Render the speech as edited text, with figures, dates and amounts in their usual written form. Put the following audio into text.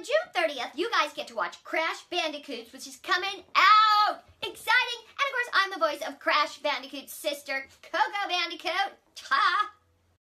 on June 30th, you guys get to watch Crash Bandicoots, which is coming out. Exciting. And of course, I'm the voice of Crash Bandicoot's sister, Coco Bandicoot. Ta!